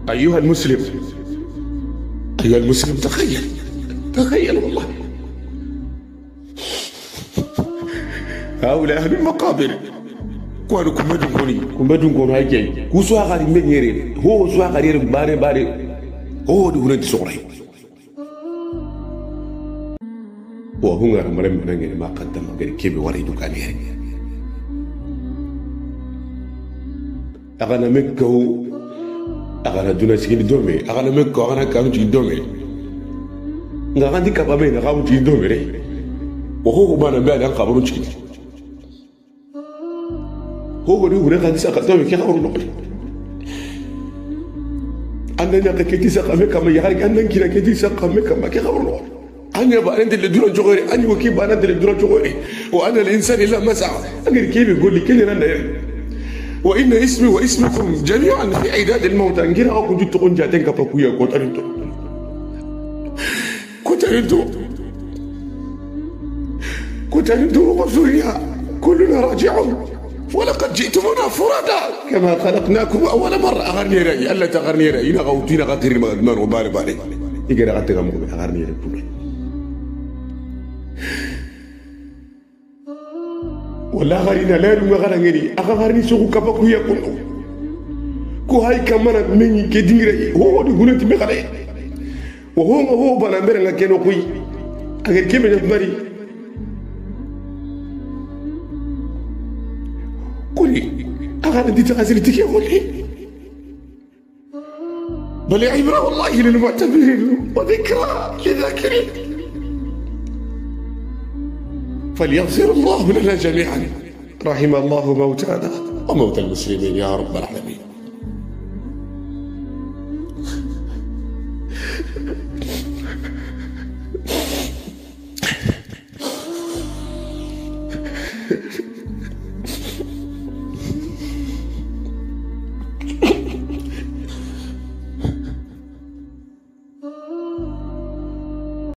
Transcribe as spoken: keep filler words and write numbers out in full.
أيها المسلم، أيها المسلم، تخيل تخيل والله، هؤلاء أهل المقابر كانوا كمدون كوني كمدون كوني هاي كوسوا غاري من يري هو سوا غاري باري باري هو دي ولد صغري وهو غير مرم من ما قدم غير كيف وريدو كان يري أغنى مكة أغنى دونا سكين دومي أغنى مكة أغنى كانوا تجي دومي نغادي كبابين غاو تجي دومي ري وهو بانا بعد قبرو تجي هو اللي هو غادي ساق دومي كي خبرو نقول أنا كي ساق مكة ما يغارك أنا كي كي ساق مكة ما كي خبرو نقول أنا بقى أنت اللي دونا جوغري أنا وكيف أنا اللي دونا جوغري وأنا الإنسان إلا مسعى أنا كيف يقول لي كل أنا وإن اسمي واسمكم جميعا في عداد الموتى نجينا أو كنت تقول جاتين كبكويا كنت أنتو كنت أنتو كنت أنتو وفريا كلنا راجعون ولقد جئتمونا فرادا كما خلقناكم أول مرة أغرني رأي ألا تغرني رأي إنا غوتينا غطير المغدمان وباري باري إيقنا غطي غمغمي أغرني رأي ولا غارينا لا يرمى غرانيري أغارني سوق كبكويا كله كو هاي كمان مني كدينغري هو دي غنتي مخالي وهو هو بنامبر لا كانوا كوي اغير كيما نفمري قولي اغانا دي تغازلتك يا ولي بل عبرة والله للمعتبرين وذكرى للذاكرين فليغفر الله لنا جميعا رحم الله موتانا وموتى المسلمين يا رب العالمين. Ha ha ha.